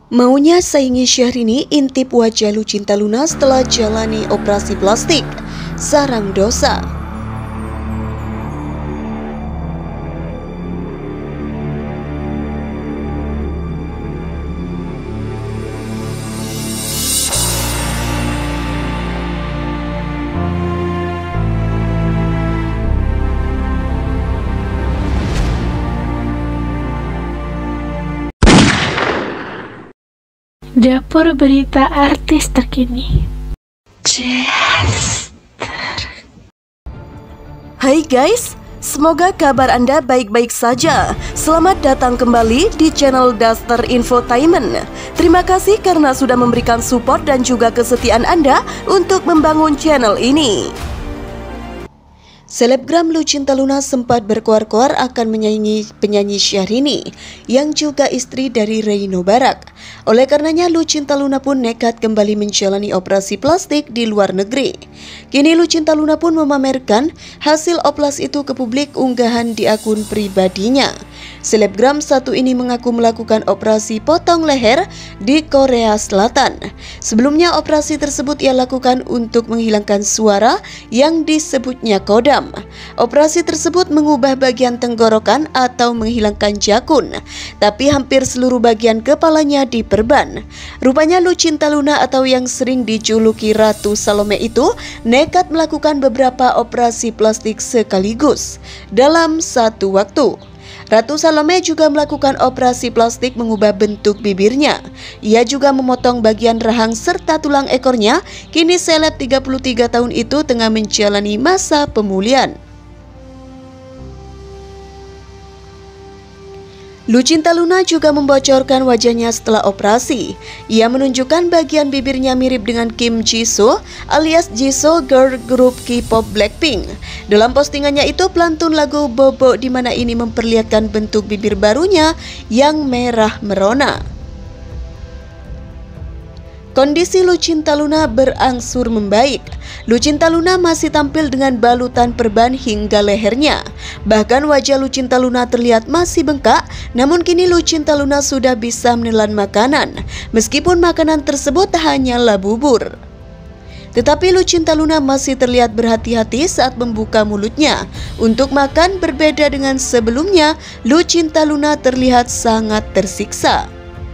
Maunya saingi Syahrini, intip wajah Lucinta Luna setelah jalani operasi plastik. Sarang dosa. Dapur berita artis terkini. Hai guys, semoga kabar Anda baik-baik saja. Selamat datang kembali di channel Daster Infotainment. Terima kasih karena sudah memberikan support dan juga kesetiaan Anda untuk membangun channel ini. Selebgram Lucinta Luna sempat berkoar-koar akan menyaingi penyanyi Syahrini yang juga istri dari Reino Barak. Oleh karenanya Lucinta Luna pun nekat kembali menjalani operasi plastik di luar negeri. Kini Lucinta Luna pun memamerkan hasil operasi itu ke publik unggahan di akun pribadinya. Selebgram satu ini mengaku melakukan operasi potong leher di Korea Selatan. Sebelumnya operasi tersebut ia lakukan untuk menghilangkan suara yang disebutnya kodam. Operasi tersebut mengubah bagian tenggorokan atau menghilangkan jakun, tapi hampir seluruh bagian kepalanya diperban. Rupanya Lucinta Luna atau yang sering dijuluki Ratu Salome itu nekat melakukan beberapa operasi plastik sekaligus dalam satu waktu. Ratu Salome juga melakukan operasi plastik mengubah bentuk bibirnya. Ia juga memotong bagian rahang serta tulang ekornya. Kini seleb 33 tahun itu tengah menjalani masa pemulihan. Lucinta Luna juga membocorkan wajahnya setelah operasi. Ia menunjukkan bagian bibirnya mirip dengan Kim Jisoo alias Jisoo girl group K-pop Blackpink. Dalam postingannya itu pelantun lagu Bobo di mana ini memperlihatkan bentuk bibir barunya yang merah merona. Kondisi Lucinta Luna berangsur membaik. Lucinta Luna masih tampil dengan balutan perban hingga lehernya. Bahkan wajah Lucinta Luna terlihat masih bengkak, namun kini Lucinta Luna sudah bisa menelan makanan, meskipun makanan tersebut hanyalah bubur. Tetapi Lucinta Luna masih terlihat berhati-hati saat membuka mulutnya. Untuk makan berbeda dengan sebelumnya, Lucinta Luna terlihat sangat tersiksa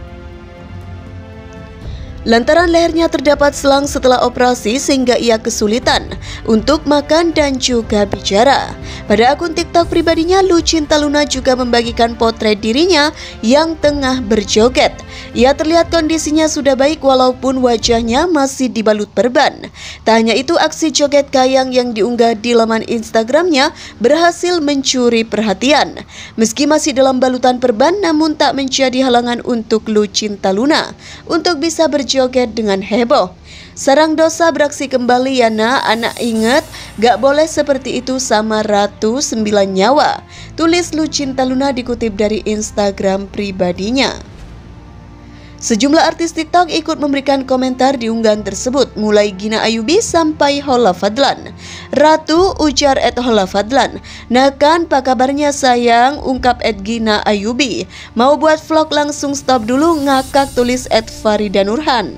lantaran lehernya terdapat selang setelah operasi sehingga ia kesulitan untuk makan dan juga bicara. Pada akun TikTok pribadinya, Lucinta Luna juga membagikan potret dirinya yang tengah berjoget. Ia terlihat kondisinya sudah baik walaupun wajahnya masih dibalut perban. Tak hanya itu, aksi joget kayang yang diunggah di laman Instagramnya berhasil mencuri perhatian. Meski masih dalam balutan perban, namun tak menjadi halangan untuk Lucinta Luna untuk bisa berjoget dengan heboh. Sarang dosa beraksi kembali ya nak, anak inget gak boleh seperti itu sama Ratu 9 Nyawa. Tulis Lucinta Luna dikutip dari Instagram pribadinya. Sejumlah artis TikTok ikut memberikan komentar di unggahan tersebut, mulai Gina Ayubi sampai Holla Fadlan. Ratu, ujar @Holla Fadlan. Nah kan, apa kabarnya sayang, ungkap @Gina Ayubi. Mau buat vlog langsung stop dulu, ngakak, tulis @Farida Nurhan.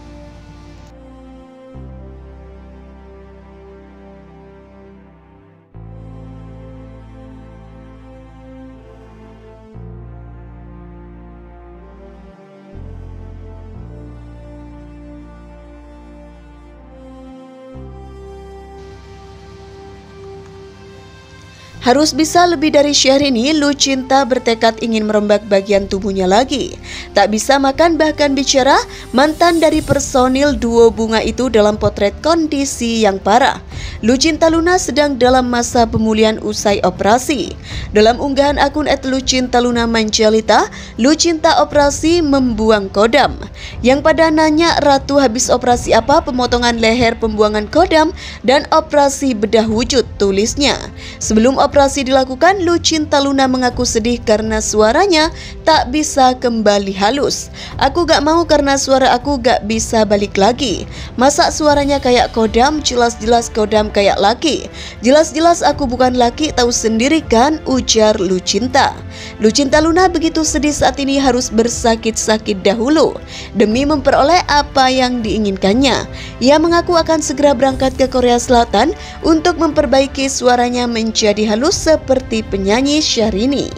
Harus bisa lebih dari Syahrini, Lucinta bertekad ingin merombak bagian tubuhnya lagi. Tak bisa makan bahkan bicara, mantan dari personil duo Bunga itu dalam potret kondisi yang parah. Lucinta Luna sedang dalam masa pemulihan usai operasi. Dalam unggahan akun @LucintaLuna Manjalita, Lucinta operasi membuang kodam. Yang pada nanya Ratu habis operasi apa, pemotongan leher, pembuangan kodam, dan operasi bedah wujud, tulisnya. Sebelum operasi operasi dilakukan, Lucinta Luna mengaku sedih karena suaranya tak bisa kembali halus. Aku gak mau karena suara aku gak bisa balik lagi. Masa suaranya kayak Kodam, jelas-jelas Kodam kayak laki. Jelas-jelas aku bukan laki, tahu sendiri kan, ujar Lucinta. Lucinta Luna begitu sedih saat ini harus bersakit-sakit dahulu demi memperoleh apa yang diinginkannya. Ia mengaku akan segera berangkat ke Korea Selatan untuk memperbaiki suaranya menjadi halus seperti penyanyi Syahrini.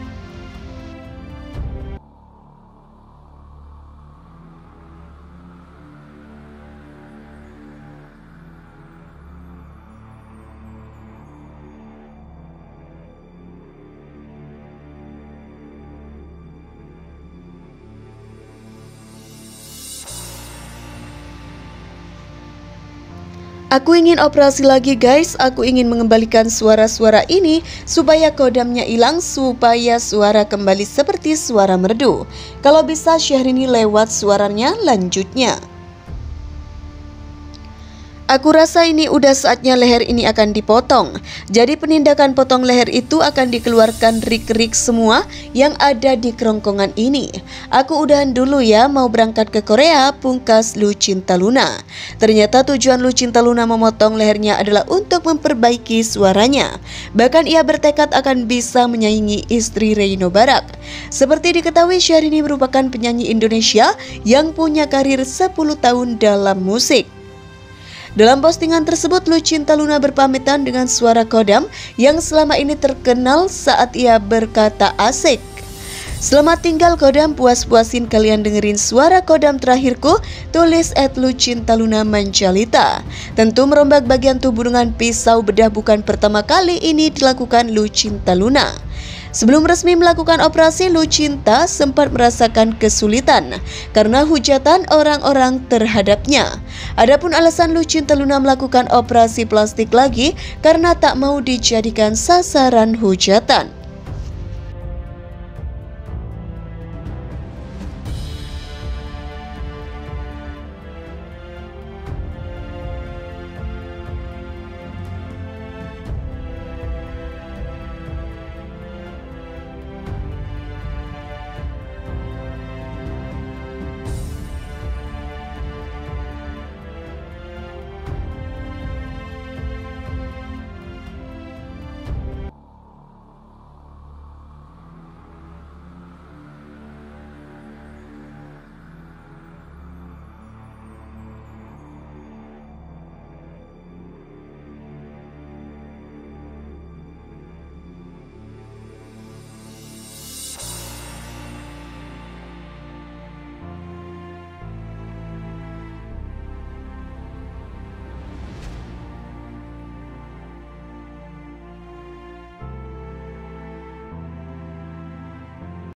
Aku ingin operasi lagi guys, aku ingin mengembalikan suara-suara ini supaya kodamnya hilang, supaya suara kembali seperti suara merdu. Kalau bisa Syahrini lewat suaranya lanjutnya. Aku rasa ini udah saatnya leher ini akan dipotong. Jadi penindakan potong leher itu akan dikeluarkan rik-rik semua yang ada di kerongkongan ini. Aku udahan dulu ya, mau berangkat ke Korea, pungkas Lucinta Luna. Ternyata tujuan Lucinta Luna memotong lehernya adalah untuk memperbaiki suaranya. Bahkan ia bertekad akan bisa menyaingi istri Reino Barak. Seperti diketahui, Syahrini merupakan penyanyi Indonesia yang punya karir 10 tahun dalam musik. Dalam postingan tersebut, Lucinta Luna berpamitan dengan suara Kodam yang selama ini terkenal saat ia berkata asik. Selamat tinggal Kodam, puas-puasin kalian dengerin suara Kodam terakhirku, tulis @Lucinta Luna Manjalita. Tentu merombak bagian tubuh dengan pisau bedah bukan pertama kali ini dilakukan Lucinta Luna. Sebelum resmi melakukan operasi, Lucinta sempat merasakan kesulitan karena hujatan orang-orang terhadapnya. Adapun alasan Lucinta Luna melakukan operasi plastik lagi karena tak mau dijadikan sasaran hujatan.